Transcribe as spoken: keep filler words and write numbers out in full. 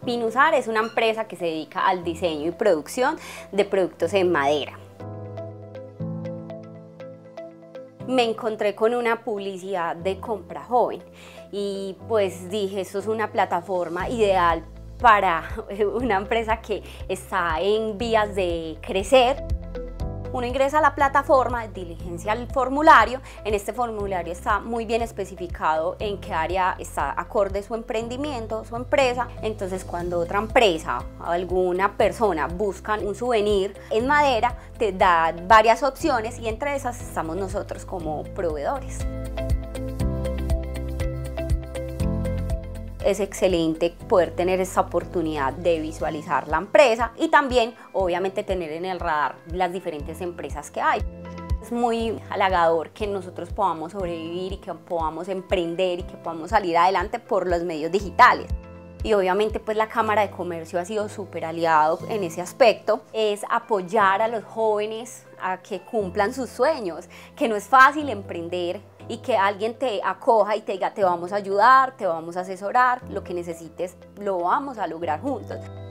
Pinusar es una empresa que se dedica al diseño y producción de productos en madera. Me encontré con una publicidad de Compra Joven y pues dije, esto es una plataforma ideal para una empresa que está en vías de crecer. Uno ingresa a la plataforma, diligencia el formulario. En este formulario está muy bien especificado en qué área está acorde su emprendimiento, su empresa. Entonces, cuando otra empresa o alguna persona buscan un souvenir en madera, te da varias opciones y entre esas estamos nosotros como proveedores. Es excelente poder tener esta oportunidad de visualizar la empresa y también, obviamente, tener en el radar las diferentes empresas que hay. Es muy halagador que nosotros podamos sobrevivir y que podamos emprender y que podamos salir adelante por los medios digitales. Y obviamente pues la Cámara de Comercio ha sido súper aliado en ese aspecto, es apoyar a los jóvenes a que cumplan sus sueños, que no es fácil emprender y que alguien te acoja y te diga te vamos a ayudar, te vamos a asesorar, lo que necesites lo vamos a lograr juntos.